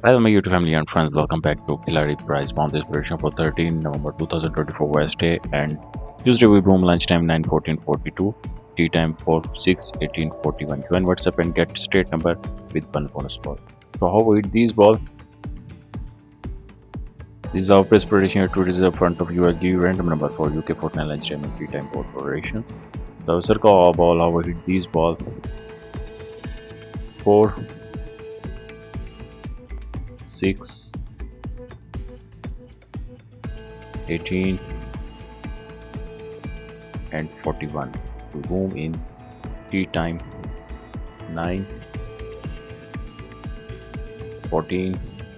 Hello my YouTube family and friends, welcome back to Khiladi Prize Bound this prediction for 13 November 2024 Wednesday and Tuesday we boom lunchtime 9:14:42, tea time for 6:18:41. Join WhatsApp and get straight number with one bonus ball. So how we hit these ball? This is our price prediction. It is in front of you. I give you random number for UK Fortnite lunchtime and tea time for prediction. The circle ball, how we hit these ball? 4, 6, 18 and 41 to boom in tea time 9, 14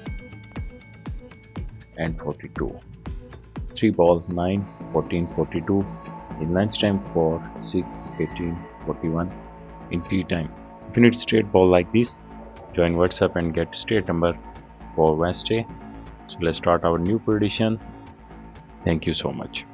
and 42. 3 ball 9, 14, 42 in lunchtime for 6, 18, 41 in tea time. If you need straight ball like this, join WhatsApp and get straight number for Wednesday. So let's start our new prediction. Thank you so much.